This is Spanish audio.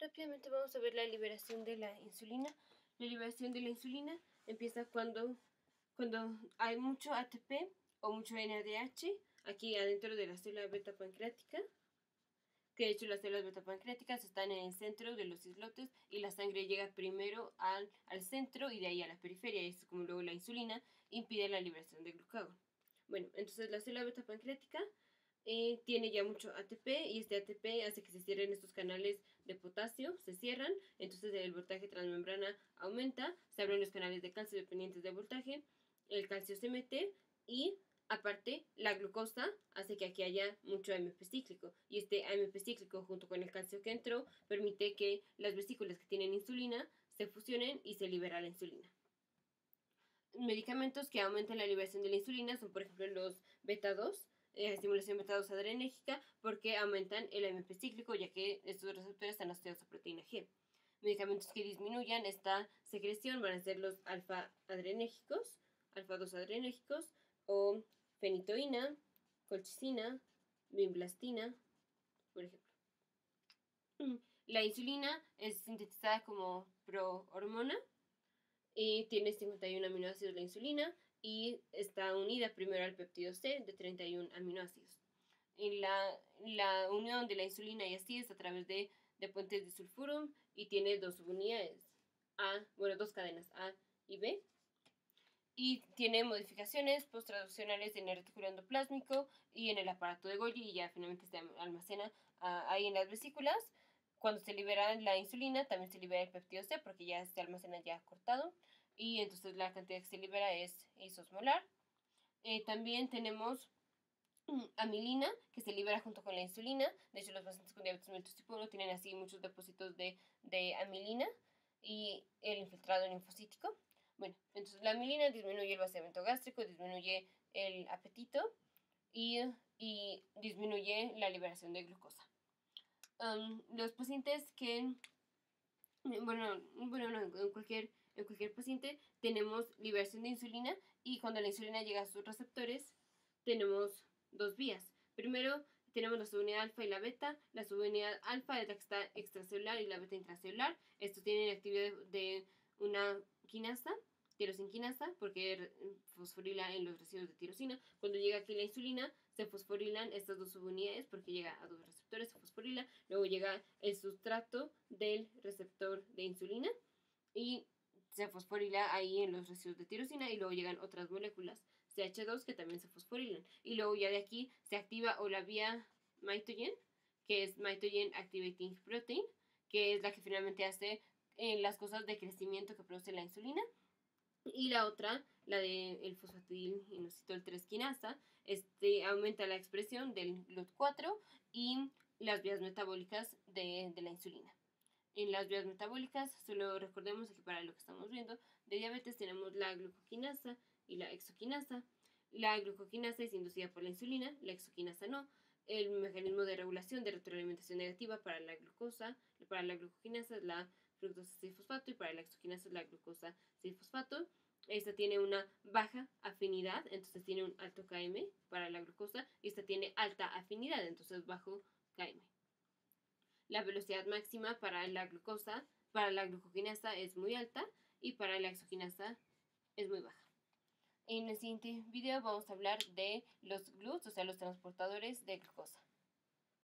Rápidamente vamos a ver la liberación de la insulina. La liberación de la insulina empieza cuando hay mucho ATP o mucho NADH aquí adentro de la célula beta pancreática, que de hecho las células beta pancreáticas están en el centro de los islotes y la sangre llega primero al centro y de ahí a la periferia, y es como luego la insulina impide la liberación de glucagón. Bueno, entonces la célula beta pancreática tiene ya mucho ATP y este ATP hace que se cierren estos canales de potasio, se cierran, entonces el voltaje transmembrana aumenta, se abren los canales de calcio dependientes del voltaje, el calcio se mete y aparte la glucosa hace que aquí haya mucho AMP cíclico y este AMP cíclico junto con el calcio que entró permite que las vesículas que tienen insulina se fusionen y se libera la insulina. Medicamentos que aumentan la liberación de la insulina son por ejemplo los beta 2, estimulación beta 2 adrenérgica, porque aumentan el AMP cíclico ya que estos receptores están asociados a proteína G. Medicamentos que disminuyan esta secreción van a ser los alfa adrenérgicos, alfa 2 adrenérgicos o fenitoína, colchicina, vinblastina, por ejemplo. La insulina es sintetizada como prohormona y tiene 51 aminoácidos la insulina y está unida primero al péptido C de 31 aminoácidos. Y la unión de la insulina y así es a través de puentes de sulfuro y tiene dos subunidades, dos cadenas A y B. Y tiene modificaciones posttraduccionales en el retículo endoplásmico y en el aparato de Golgi y ya finalmente se almacena ahí en las vesículas. Cuando se libera la insulina también se libera el péptido C porque ya se almacena ya cortado y entonces la cantidad que se libera es isosmolar. También tenemos amilina que se libera junto con la insulina. De hecho los pacientes con diabetes mellitus tipo 1 tienen así muchos depósitos de amilina y el infiltrado linfocítico. Bueno, entonces la amilina disminuye el vaciamiento gástrico, disminuye el apetito y disminuye la liberación de glucosa. Los pacientes que, en cualquier paciente tenemos liberación de insulina y cuando la insulina llega a sus receptores tenemos dos vías. Primero tenemos la subunidad alfa y la beta. La subunidad alfa es la que está extracelular y la beta intracelular. Estos tienen actividad de una quinasa, tirosinquinasa, porque fosforila en los residuos de tirosina. Cuando llega aquí la insulina, se fosforilan estas dos subunidades porque llega a dos receptores, se fosforila. Luego llega el sustrato del receptor de insulina y se fosforila ahí en los residuos de tirosina y luego llegan otras moléculas, CH2, que también se fosforilan. Y luego ya de aquí se activa o la vía mitogen, que es Mitogen Activating Protein, que es la que finalmente hace las cosas de crecimiento que produce la insulina. Y la otra, la del fosfatidilinositol 3 quinasa, aumenta la expresión del GLUT4 y las vías metabólicas de la insulina. En las vías metabólicas, solo recordemos aquí para lo que estamos viendo, de diabetes tenemos la glucoquinasa y la exoquinasa. La glucoquinasa es inducida por la insulina, la exoquinasa no. El mecanismo de regulación de retroalimentación negativa para la glucosa, para la glucoquinasa es la fructosa 6-fosfato y para la exoquinasa es la glucosa 6-fosfato. Esta tiene una baja afinidad, entonces tiene un alto Km para la glucosa, y esta tiene alta afinidad, entonces bajo Km. La velocidad máxima para la glucosa, para la glucoquinasa es muy alta y para la exoquinasa es muy baja. En el siguiente video vamos a hablar de los GLUTs, o sea, los transportadores de glucosa.